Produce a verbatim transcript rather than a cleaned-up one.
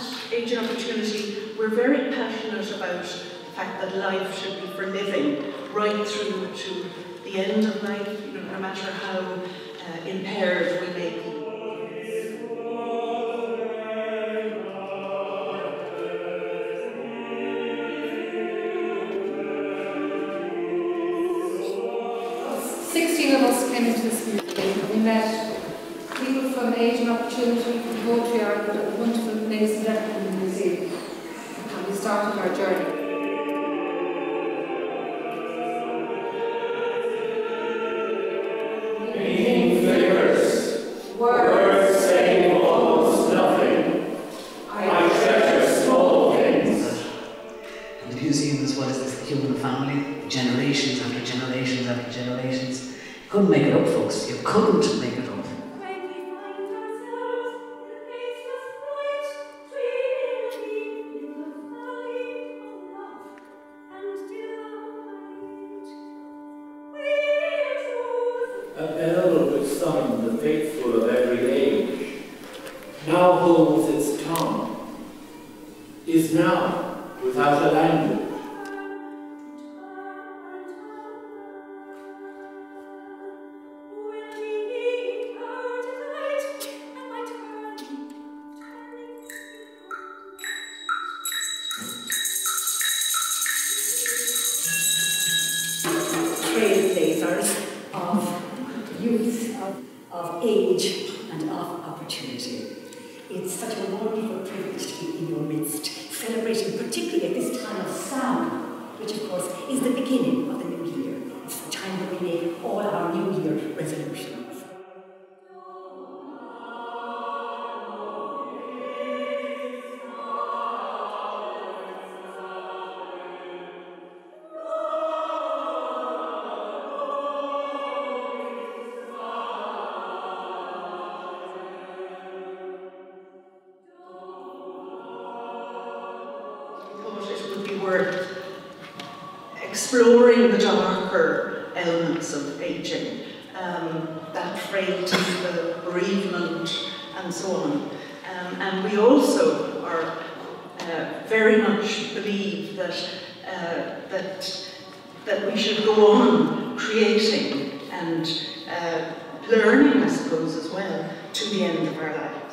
at Age and Opportunity, we're very passionate about the fact that life should be for living, right through to the end of life, you know, no matter how uh, impaired we may be. Sixteen of us came into this museum. We met people from Age and Opportunity, from Poetry Ireland, and a wonderful place in the museum. And we started our journey. Meaning figures, words saying almost nothing. I treasure small things. The museum is what is this, the human family, generations after generations after generations. You couldn't make it up, folks. You couldn't make it up. A bell which summoned the faithful of every age, now holds its tongue, is now without a language. Trailblazers of youth, of, of age, and of opportunity. It's such a wonderful privilege to be in your midst, celebrating particularly at this time of Samhain, which of course is the beginning of the new year. It's the time when we make all our new year resolutions. Exploring the darker elements of ageing, um, that trait, the bereavement, and so on. Um, and we also are uh, very much believe that uh, that that we should go on creating and uh, learning, I suppose, as well, to the end of our lives.